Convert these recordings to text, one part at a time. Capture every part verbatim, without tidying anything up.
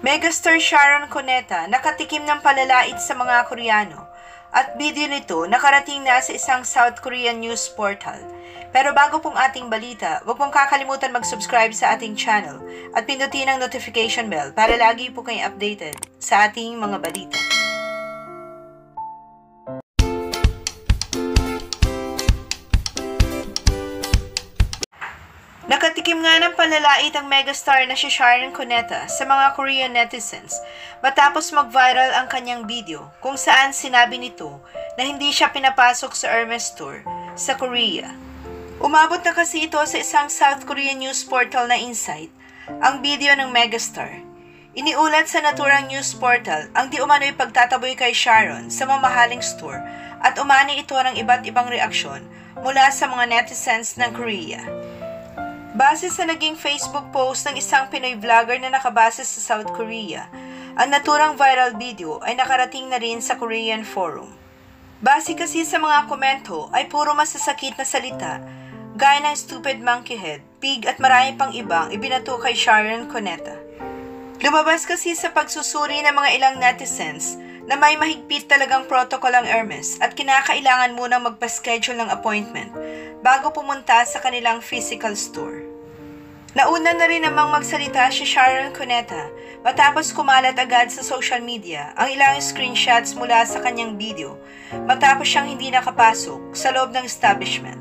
Megastar Sharon Cuneta nakatikim ng palalait sa mga Koreano at video nito nakarating na sa isang South Korean news portal. Pero bago pong ating balita, huwag pong kakalimutan mag-subscribe sa ating channel at pindutin ang notification bell para lagi po kayong updated sa ating mga balita. Nakatikim nga ng palalait ang megastar na si Sharon Cuneta sa mga Korean netizens matapos mag-viral ang kanyang video kung saan sinabi nito na hindi siya pinapasok sa Hermes Tour sa Korea. Umabot na kasi ito sa isang South Korean news portal na Insight ang video ng megastar. Iniulat sa naturang news portal ang di umano'y pagtataboy kay Sharon sa mamahaling store at umani ito ng iba't ibang reaksyon mula sa mga netizens ng Korea. Base sa naging Facebook post ng isang Pinoy vlogger na nakabase sa South Korea, ang naturang viral video ay nakarating na rin sa Korean forum. Base kasi sa mga komento ay puro masasakit na salita, gaya ng stupid monkey head, pig at marami pang ibang ibinato kay Sharon Cuneta. Lumabas kasi sa pagsusuri ng mga ilang netizens na may mahigpit talagang protocol ang Hermes at kinakailangan munang magpa-schedule ng appointment bago pumunta sa kanilang physical store. Nauna na rin namang magsalita si Sharon Cuneta matapos kumalat agad sa social media ang ilang screenshots mula sa kanyang video matapos siyang hindi nakapasok sa loob ng establishment.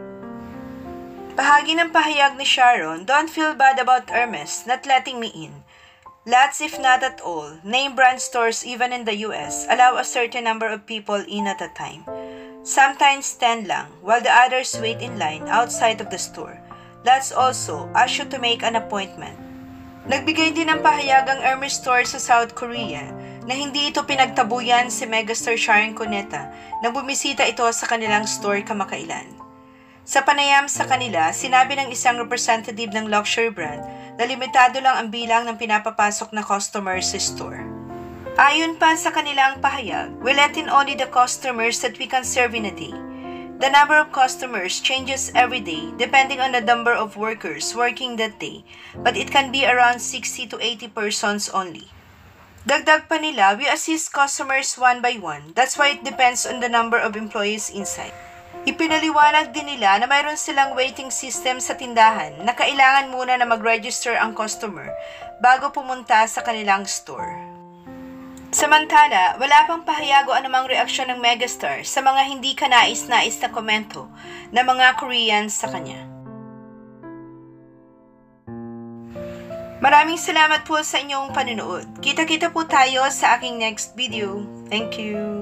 Bahagi ng pahayag ni Sharon, "Don't feel bad about Hermes not letting me in. Lots if not at all, name brand stores even in the U S allow a certain number of people in at a time. Sometimes ten lang, while the others wait in line outside of the store. Let's also ask you to make an appointment." Nagbigay din ng pahayag ang Hermes store sa South Korea na hindi ito pinagtabuyan si megastar Sharon Cuneta na bumisita ito sa kanilang store kamakailan. Sa panayam sa kanila, sinabi ng isang representative ng luxury brand na limitado lang ang bilang ng pinapapasok na customers sa store. Ayon pa sa kanilang pahayag, "We let in only the customers that we can serve in a day. The number of customers changes every day depending on the number of workers working that day, but it can be around sixty to eighty persons only." Dagdag pa nila, "We assist customers one by one. That's why it depends on the number of employees inside." Ipinaliwanag din nila na mayroon silang waiting system sa tindahan na kailangan muna na mag-register ang customer bago pumunta sa kanilang store. Samantala, wala pang pahayag o anumang reaksyon ng megastar sa mga hindi kanais-nais na komento ng mga Koreans sa kanya. Maraming salamat po sa inyong panunood. Kita-kita po tayo sa aking next video. Thank you!